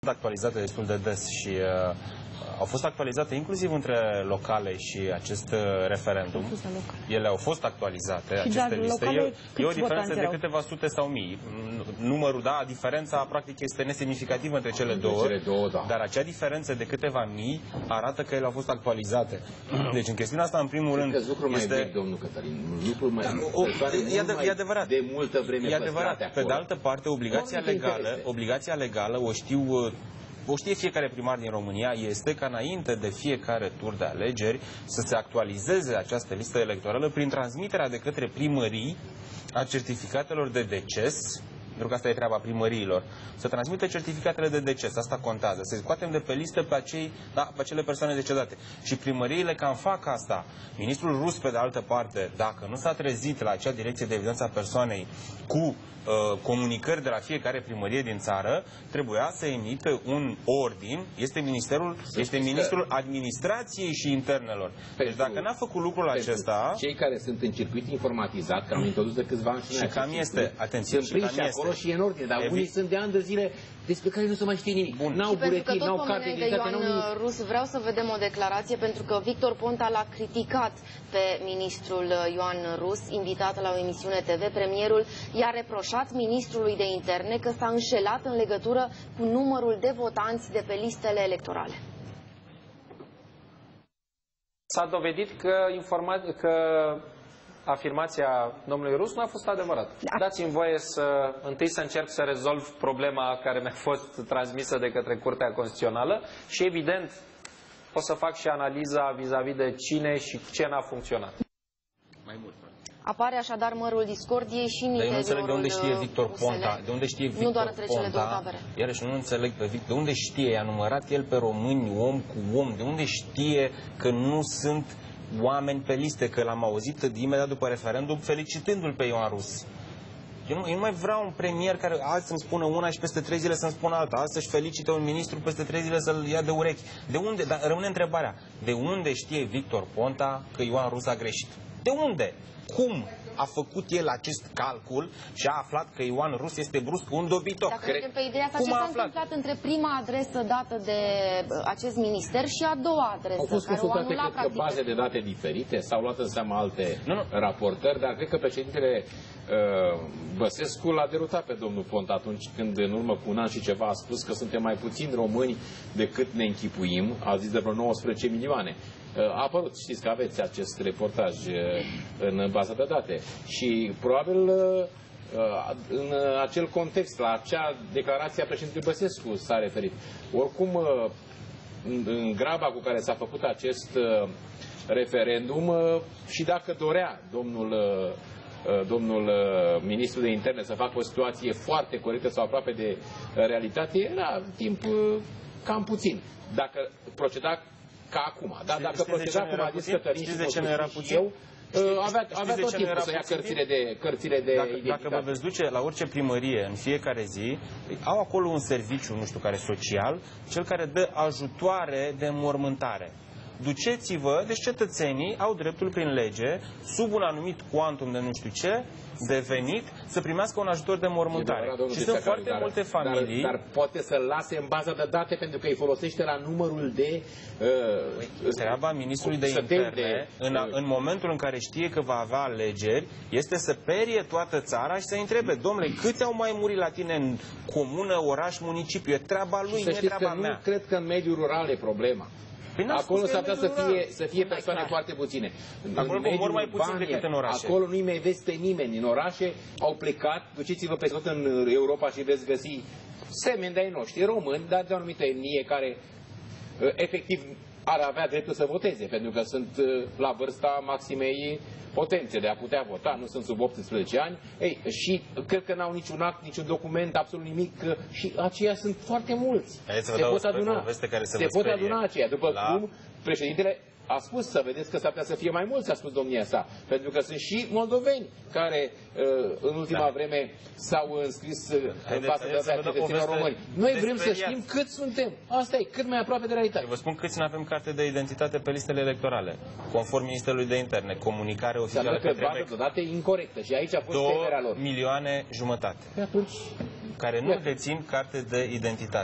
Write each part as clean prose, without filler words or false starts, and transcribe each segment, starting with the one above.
actualizate destul de des și au fost actualizate inclusiv între locale și acest referendum. Ele au fost actualizate, aceste liste. E o diferență de câteva sute sau mii. Numărul, da, diferența practic este nesemnificativă între cele două, dar acea diferență de câteva mii arată că ele au fost actualizate. Deci în chestiunea asta, în primul rând, este... domnul Cătălin, lucruri mai e adevărat. De multă vreme e adevărat. Pe de altă parte, obligația legală o știe fiecare primar din România, este ca înainte de fiecare tur de alegeri să se actualizeze această listă electorală prin transmiterea de către primării a certificatelor de deces, pentru că asta e treaba primăriilor, să transmită certificatele de deces, asta contează, să scoatem de pe listă pe acele persoane decedate. Și primăriile cam fac asta. Ministrul Rus, pe de altă parte, dacă nu s-a trezit la acea direcție de evidență a persoanei cu comunicări de la fiecare primărie din țară, trebuia să emită un ordin, este ministrul administrației și internelor. Deci dacă n-a făcut lucrul acesta... Cei care sunt în circuit informatizat, că am introdus de câțiva ani și cam este, atenție, sunt prinși acolo și e în ordine, dar unii sunt de ani de zile despre care nu se mai știe nimic. N-au buletin, n-au carte de identitate, n-au nimic. Rus, vreau să vedem o declarație, pentru că Victor Ponta l-a criticat pe ministrul Ioan Rus, invitat la o emisiune TV. Premierul i-a reproșat ministrului de interne că s-a înșelat în legătură cu numărul de votanți de pe listele electorale. S-a dovedit că afirmația domnului Rus nu a fost adevărată. Da. Dați-mi voie întâi să încerc să rezolv problema care mi-a fost transmisă de către Curtea Constituțională și, evident, o să fac și analiza vis-a-vis de cine și ce n-a funcționat. Mai mult. Apare așadar mărul discordiei și în interiorul Dar eu nu înțeleg de unde știe Victor Ponta. De unde știe Victor nu doar între cele două Ponta, tabere. Iarăși nu înțeleg pe Victor. De unde știe? I-a numărat el pe români om cu om. De unde știe că nu sunt oameni pe liste? Că l-am auzit imediat după referendum felicitându-l pe Ioan Rus. Eu nu mai vreau un premier care azi să-mi spună una și peste 3 zile să-mi spună alta. Azi să-și felicite un ministru, peste 3 zile să-l ia de urechi. De unde? Dar rămâne întrebarea. De unde știe Victor Ponta că Ioan Rus a greșit? De unde? Cum a făcut el acest calcul și a aflat că Ioan Rus este brusc un dobitoc? Dacă mergem pe ideea asta, ce s-a întâmplat între prima adresă dată de acest minister și a doua adresă? Au fost consultate, cred că, baze de date diferite, s-au luat în seama alte raportări, dar cred că președintele Băsescu l-a derutat pe domnul Ponta atunci când, în urmă cu un an și ceva, a spus că suntem mai puțini români decât ne închipuim. A zis de vreo 19 milioane. A apărut, știți că aveți acest reportaj în baza de date. Și probabil în acel context, la acea declarație a președintelui Băsescu s-a referit. Oricum, în graba cu care s-a făcut acest referendum, și dacă dorea domnul ministru de interne să facă o situație foarte corectă sau aproape de realitate, era timp cam puțin. Dacă proceda ca acum. Dar dacă proceda cum a zis Cătălin și eu, avea tot timpul să ia cărțile de identitate. Dacă vă veți duce la orice primărie în fiecare zi, au acolo un serviciu, nu știu care, social, cel care dă ajutoare de înmormântare. Duceți-vă, deci cetățenii au dreptul prin lege, sub un anumit cuantum de nu știu ce, de venit, să primească un ajutor de mormântare. Și sunt foarte multe familii... Dar poate să-l lase în baza de date pentru că îi folosește la numărul de... Treaba ministrului de interne, în momentul în care știe că va avea alegeri, este să perie toată țara și să-i întrebe: domnule, câți au mai murit la tine în comună, oraș, municipiu? E treaba lui, nu e treaba mea. Nu cred că în mediul rural e problema. Acolo s-ar putea să fie persoane foarte puține. Acolo mor mai puțin decât în orașe. Acolo nu-i mai vezi pe nimeni. În orașe au plecat, duceți-vă pe tot în Europa și veți găsi semeni de-ai noștri, români, dar de o anumită etnie care efectiv ar avea dreptul să voteze, pentru că sunt la vârsta maximei potențe de a putea vota, nu sunt sub 18 ani. Ei, și cred că n-au niciun act, niciun document, absolut nimic, și aceia sunt foarte mulți. Se pot aduna. Se pot aduna aceia, după cum președintele a spus, să vedeți că s-ar putea să fie mai mulți, a spus domnia sa, pentru că sunt și moldoveni care în ultima vreme s-au înscris în fața de cetățenilor români. Noi vrem să știm cât suntem. Asta e, cât mai aproape de realitate. Eu vă spun câți nu avem carte de identitate pe listele electorale, conform Ministerului de Interne, comunicare oficială către bază de date incorectă și aici a fost temerea lor. 2,5 milioane. Care nu dețin carte de identitate.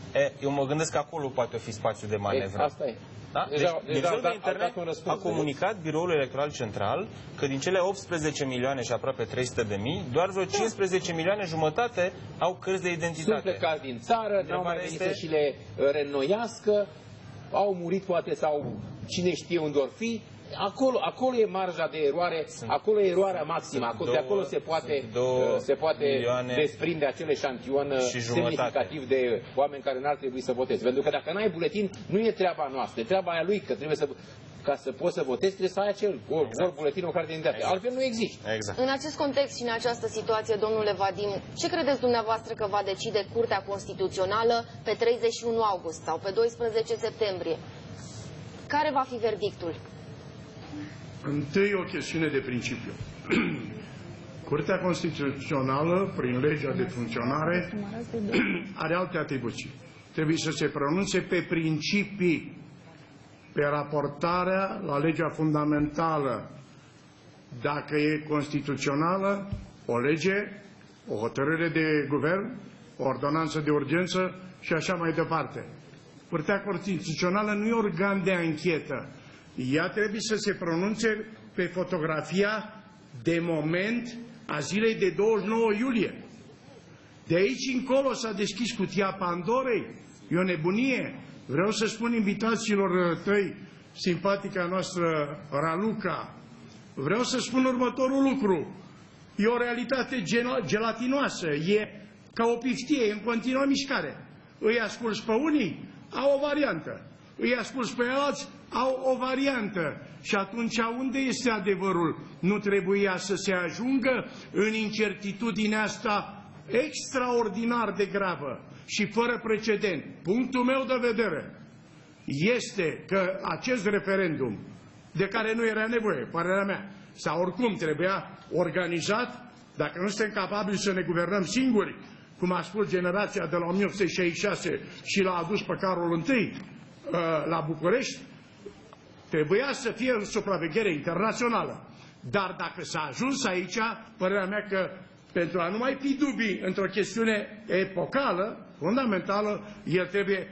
Eu mă gândesc că acolo poate fi spațiu de manevră. Asta e. Da? Deci, Ministerul de Interne a comunicat Biroul Electoral Central că din cele 18 milioane și aproape 300 de mii, doar vreo 15 milioane jumătate au cărți de identitate. Sunt plecați din țară, n-au mai venit să și le reînnoiască, au murit poate sau cine știe unde or fi. Acolo e marja de eroare, acolo e eroarea maximă, de acolo se poate desprinde acel eșantion semnificativ de oameni care n-ar trebui să voteze. Pentru că dacă n-ai buletin, nu e treaba noastră, e treaba aia lui, că trebuie să... Ca să poți să votezi, trebuie să ai acel ori buletin, o carte de identitate. Altfel nu există. Exact. În acest context și în această situație, domnule Vadim, ce credeți dumneavoastră că va decide Curtea Constituțională pe 31 august sau pe 12 septembrie? Care va fi verdictul? Întâi o chestiune de principiu. Curtea Constituțională, prin legea de funcționare, are alte atribuții. Trebuie să se pronunțe pe principii, pe raportarea la legea fundamentală. Dacă e constituțională, o lege, o hotărâre de guvern, o ordonanță de urgență și așa mai departe. Curtea Constituțională nu e organ de anchetă. Ea trebuie să se pronunțe pe fotografia de moment a zilei de 29 iulie. De aici încolo s-a deschis cutia Pandorei. E o nebunie. Vreau să spun invitațiilor tăi, simpatica noastră Raluca, vreau să spun următorul lucru. E o realitate gelatinoasă, e ca o piftie, e în continuă mișcare. Îi asculți pe unii, au o variantă. Îi asculți pe alții, au o variantă. Și atunci unde este adevărul? Nu trebuia să se ajungă în incertitudinea asta extraordinar de gravă și fără precedent. Punctul meu de vedere este că acest referendum, de care nu era nevoie, părerea mea, sau oricum trebuia organizat, dacă nu suntem capabili să ne guvernăm singuri, cum a spus generația de la 1866 și l-a adus pe Carol I la București, trebuia să fie în supraveghere internațională. Dar dacă s-a ajuns aici, părerea mea că pentru a nu mai fi dubii într-o chestiune epocală, fundamentală, el trebuie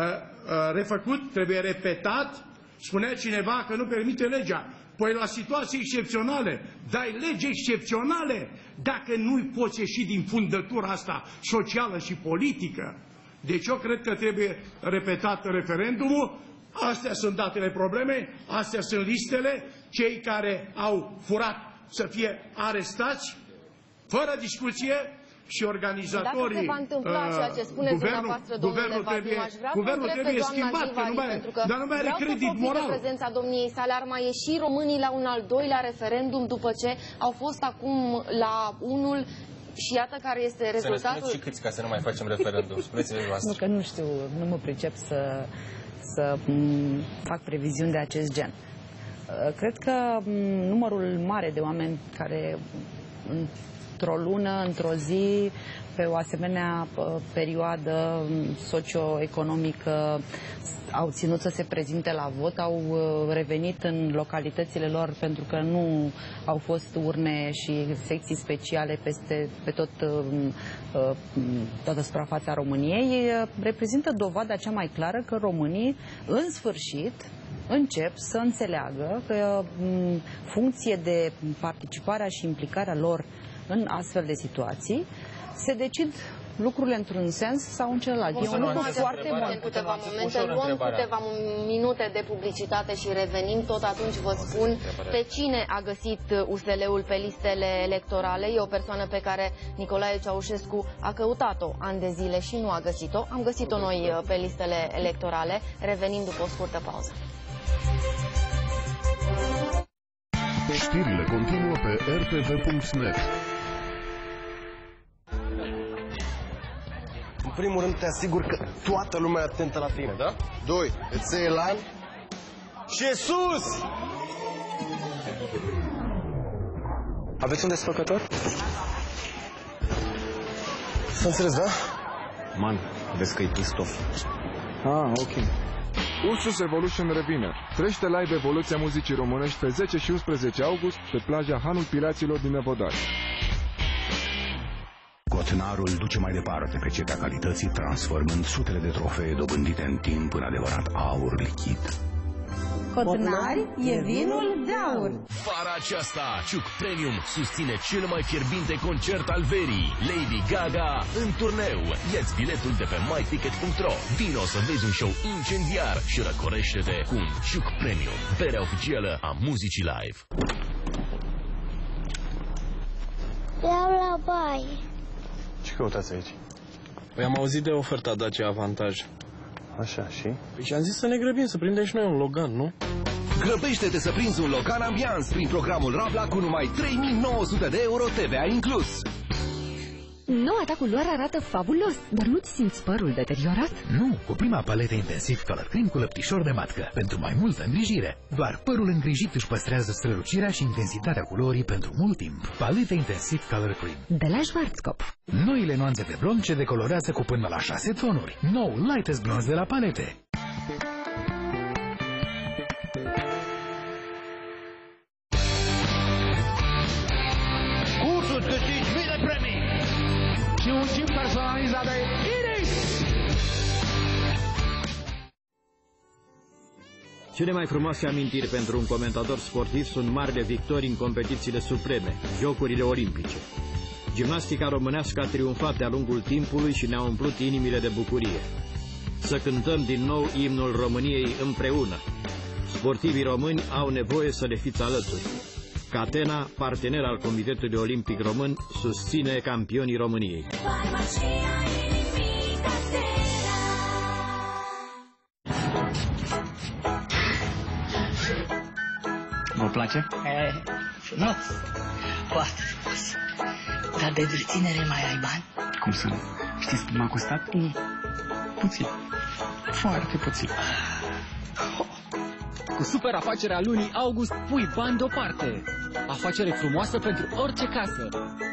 refăcut, trebuie repetat. Spunea cineva că nu permite legea. Păi la situații excepționale, dai legi excepționale dacă nu poți ieși din fundătura asta socială și politică. Deci eu cred că trebuie repetat referendumul. Astea sunt datele problemei, astea sunt listele. Cei care au furat să fie arestați fără discuție și organizatorii. Dacă se va întâmpla ceea ce spuneți dumneavoastră, domnule Vadim, aș vrea să întreb pe doamna Jivari, pentru că vreau să profit de prezența domniei sale. Ar mai ieși românii la un al doilea referendum după ce au fost acum la unul și iată care este rezultatul? Să ne spuneți și câți ca să nu mai facem referendum. Spuneți-le voastră. Nu, că nu știu, nu mă pricep să fac previziuni de acest gen. Cred că numărul mare de oameni care într-o lună, într-o zi, pe o asemenea perioadă socioeconomică au ținut să se prezinte la vot, au revenit în localitățile lor pentru că nu au fost urne și secții speciale pe toată suprafața României, reprezintă dovada cea mai clară că românii, în sfârșit, încep să înțeleagă că în funcție de participarea și implicarea lor în astfel de situații, se decid lucrurile într-un sens sau în celălalt. E un lucru foarte bun. În câteva momente luăm câteva minute de publicitate și revenim. Tot atunci vă spun pe cine a găsit USL-ul pe listele electorale. E o persoană pe care Nicolae Ceaușescu a căutat-o ani de zile și nu a găsit-o. Am găsit-o noi pe listele electorale. Revenim după o scurtă pauză. Știrile continuă pe rtv.net. În primul rând te asigur că toată lumea e atentă la tine, da? 2. Îți iei elan și e sus! Aveți un desfăcător? Să înțeles, da? Man, vezi că e Cristof. Ah, ok. Ursus Evolution revine. Trește live evoluția muzicii românești pe 10 și 11 august pe plaja Hanul Piraților din Năvodari. Cotnarul duce mai departe pe cetea calității, transformând sutele de trofee dobândite în timp în adevărat aur lichid. Cotnari e vinul de aur. Vara aceasta, Ciuc Premium susține cel mai fierbinte concert al verii, Lady Gaga în turneu. Ia-ți biletul de pe myticket.ro. Vino să vezi un show incendiar și răcorește-te cu un Ciuc Premium, berea oficială a muzicii live. Iau la baie. Ce căutați aici? Păi am auzit de oferta Dacia Avantaj. Așa, și? Păi și am zis să ne grăbim, să prindem și noi un Logan, nu? Grăbește-te să prinzi un Logan Ambiance prin programul Rabla cu numai 3.900 de euro TVA inclus. Noua ta culoare arată fabulos, dar nu-ți simți părul deteriorat? Nu, cu prima paletă intensiv Color Cream cu lăptișor de matcă, pentru mai multă îngrijire. Doar părul îngrijit își păstrează strălucirea și intensitatea culorii pentru mult timp. Paleta intensiv Color Cream de la Schwarzkopf. Noile nuanțe de blond ce decolorează cu până la 6 tonuri. Nou Lightest Blonde de la Palete. Cursul câștigi mii de premii și un chip personalizat de Iris. Cele mai frumoase amintiri pentru un comentator sportiv sunt marile victorii în competițiile supreme, Jocurile Olimpice. Gimnastica românească a triumfat de-a lungul timpului și ne-a umplut inimile de bucurie. Să cântăm din nou imnul României împreună. Sportivii români au nevoie să le fiți alături. Catena, partener al Comitetului Olimpic Român, susține campionii României. Vă place? Frumos, foarte frumos. Dar de reținere mai ai bani? Cum să nu? Știți cât m-a costat? Puțin. Foarte puțin. Cu super afacerea lunii august pui bani deoparte. Afacere frumoasă pentru orice casă.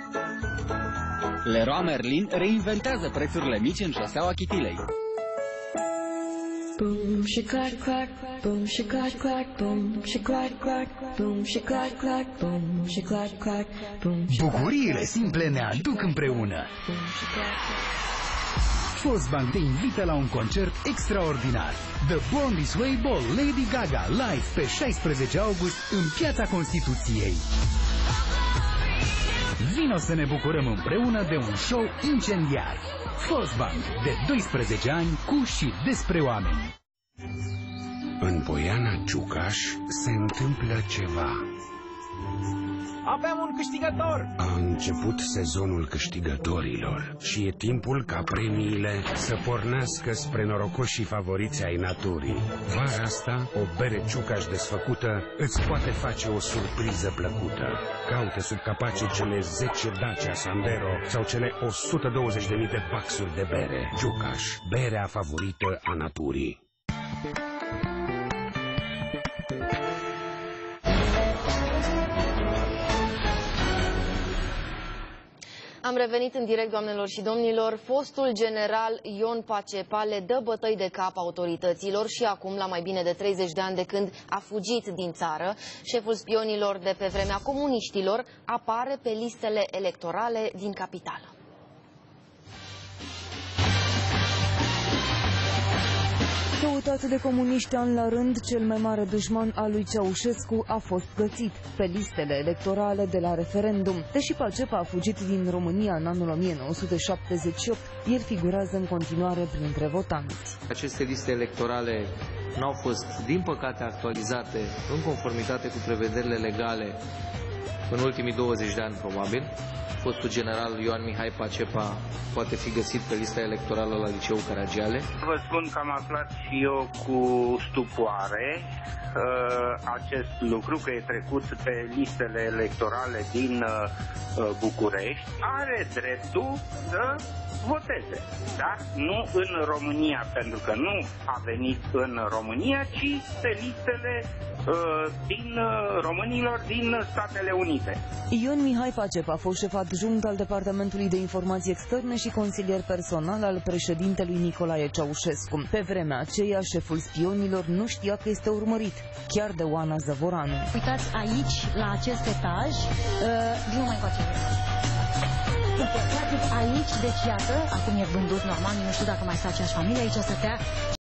Leroy Merlin reinventează prețurile mici în șoseaua Chitilei. Boom, she clack clack, boom, she clack clack, boom, she clack clack, boom, she clack clack, boom, she clack clack, boom. Bucuriile simple ne aduc împreună. Volkswagen te invită la un concert extraordinar. The Born This Way Ball Lady Gaga live pe 16 august în Piața Constituției. Vino să ne bucurăm împreună de un show incendiar. Volkswagen, de 12 ani, cu și despre oameni. În Poiana Ciucaș se întâmplă ceva. Avem un câștigător! A început sezonul câștigătorilor și e timpul ca premiile să pornească spre norocoșii favoriți ai naturii. Vara asta, o bere Ciucaș desfăcută îți poate face o surpriză plăcută. Caută sub capace cele 10 Dacia Sandero sau cele 120.000 de baxuri de bere. Ciucaș, berea favorită a naturii. Am revenit în direct, doamnelor și domnilor. Fostul general Ion Pacepa le dă bătăi de cap autorităților și acum, la mai bine de 30 de ani de când a fugit din țară, șeful spionilor de pe vremea comuniștilor apare pe listele electorale din capitală. Căutat de comuniști an la rând, cel mai mare dușman al lui Ceaușescu a fost găsit pe listele electorale de la referendum. Deși Pacepa a fugit din România în anul 1978, el figurează în continuare printre votanți. Aceste liste electorale n-au fost, din păcate, actualizate în conformitate cu prevederile legale în ultimii 20 de ani, probabil. Fostul general Ioan Mihai Pacepa poate fi găsit pe lista electorală la Liceul Caragiale. Vă spun că am aflat și eu cu stupoare acest lucru, că e trecut pe listele electorale din București. Are dreptul să voteze, dar nu în România, pentru că nu a venit în România, ci pe listele din românilor din Statele Unite. Ion Mihai Pacepa a fost șef adjunct al Departamentului de Informații Externe și consilier personal al președintelui Nicolae Ceaușescu. Pe vremea aceea, șeful spionilor nu știa că este urmărit, chiar de Oana Zăvoranu. Uitați aici, la acest etaj, nu mai face. Practic aici, deci iată, acum e vândut normal, nu știu dacă mai stă aceeași familie, aici stătea